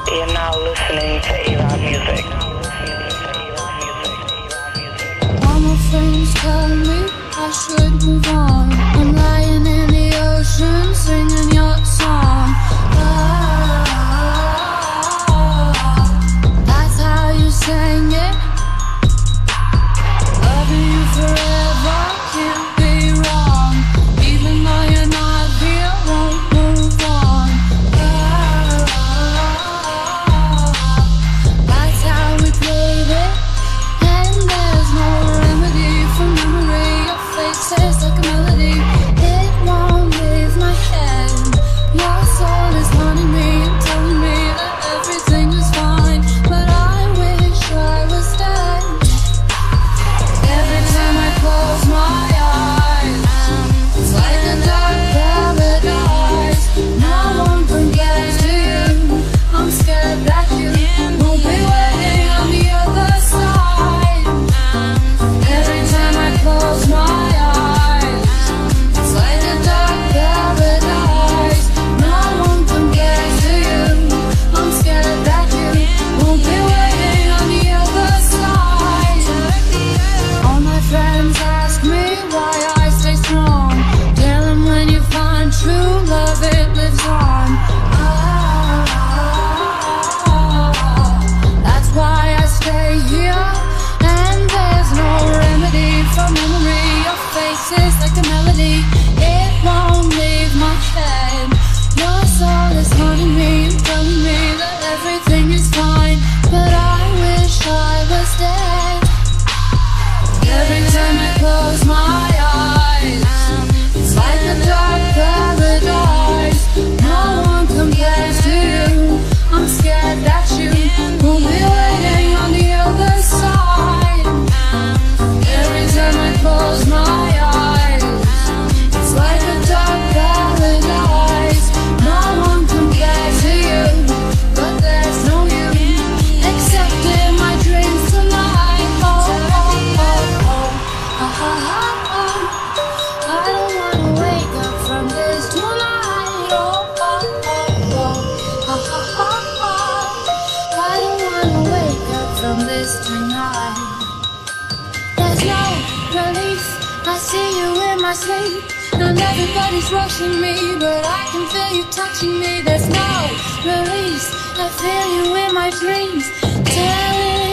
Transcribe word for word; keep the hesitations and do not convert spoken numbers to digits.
You're now listening to Iran music. All my friends tell me I should move on. I'm lying in the ocean singing your song. Ah, that's how you sang it. Loving you forever can't be wrong. Even though you're not here, won't move on. Ah, that's how we played it. And there's no remedy for memory. Your face is like a melody. It won't leave my head. Your soul is haunting me and telling me that everything is fine, but I wish I was dead. Every time I close my eyes, it's like a dark paradise. No one compares to you. I'm scared that you won't be waiting on the other side. Every time I close my eyes, it's like a dark paradise. No one compares to you. I'm scared that you won't be waiting on the other side. All my friends ask me why I stay strong. Tell them when you find true love, it lives on. Ah, that's why I stay here. And there's no remedy for memory. Your face is like a melody. It won't leave my head. Your soul is haunting me and telling me that everything is fine, but I wish I was dead. Every time I close my eyes, it's like a dark paradise. No one compares to you. I'm scared that you won't be waiting on the other side. Every time I close my eyes, it's like a dark paradise. No one compares to you, but there's no you except in my dreams tonight. Oh, oh, oh, oh. Ah, ah, ah, ah. I don't wanna wake up from this tonight. Oh, oh, oh, oh. Ah, ah, ah, ah. I don't wanna wake up from this tonight. There's no relief. I see you in my sleep, and everybody's rushing me, but I can feel you touching me. There's no release. I feel you in my dreams, telling